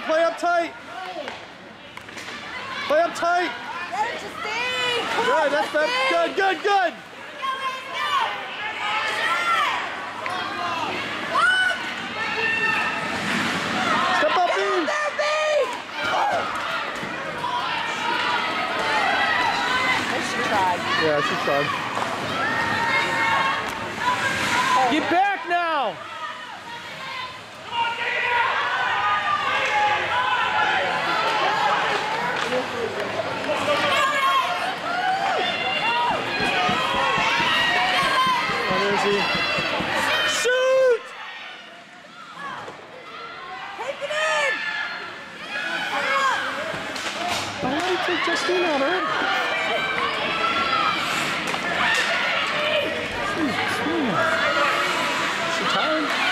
play up tight. Play up tight. Get it, Justine. Come Good, on, that's Justine. good, good, good. Step up, B. She tried. Yeah, she tried. Get back now. Shoot! Take it in. Don't let me take Justine out already. She tired?